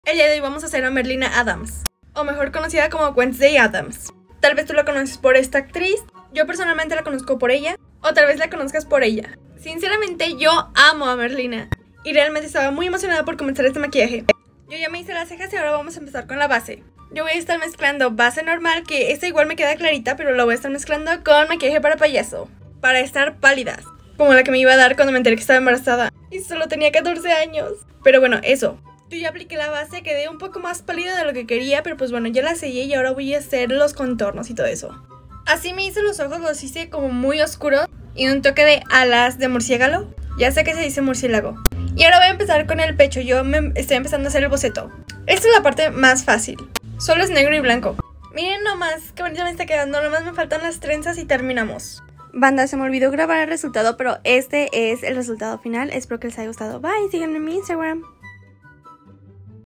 El día de hoy vamos a hacer a Merlina Adams, o mejor conocida como Wednesday Addams. Tal vez tú la conoces por esta actriz, yo personalmente la conozco por ella, o tal vez la conozcas por ella. Sinceramente yo amo a Merlina, y realmente estaba muy emocionada por comenzar este maquillaje. Yo ya me hice las cejas y ahora vamos a empezar con la base. Yo voy a estar mezclando base normal, que esta igual me queda clarita, pero la voy a estar mezclando con maquillaje para payaso, para estar pálidas, como la que me iba a dar cuando me enteré que estaba embarazada y solo tenía 14 años. Pero bueno, eso. Yo ya apliqué la base, quedé un poco más pálida de lo que quería, pero pues bueno, ya la sellé y ahora voy a hacer los contornos y todo eso. Así me hice los ojos, los hice como muy oscuros y un toque de alas de murciélago. Ya sé que se dice murciélago. Y ahora voy a empezar con el pecho, yo me estoy empezando a hacer el boceto. Esta es la parte más fácil, solo es negro y blanco. Miren nomás qué bonito me está quedando, nomás me faltan las trenzas y terminamos. Banda, se me olvidó grabar el resultado, pero este es el resultado final. Espero que les haya gustado. Bye, síganme en mi Instagram.